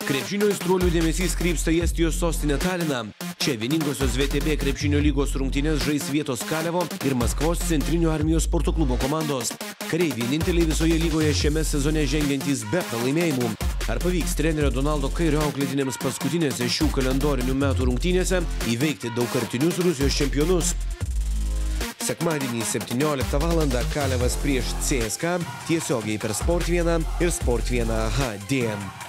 Krepšinio aistruolių dėmesys krypsta į Estijos sostinę Taliną. Čia vieningosios VTB krepšinio lygos rungtynės žais vietos Kalevo ir Maskvos centrinio armijos sporto klubo komandos. Kariai vieninteliai visoje lygoje šiame sezone žengiantys be pralaimėjimų. Ar pavyks trenerio Donaldo Kairio auklėtiniams paskutinėse šių kalendorinių metų rungtynėse įveikti daugkartinius Rusijos čempionus? Sekmadienį 17 val. Kalevas prieš CSKA tiesiogiai per Sport 1 ir Sport 1 HD.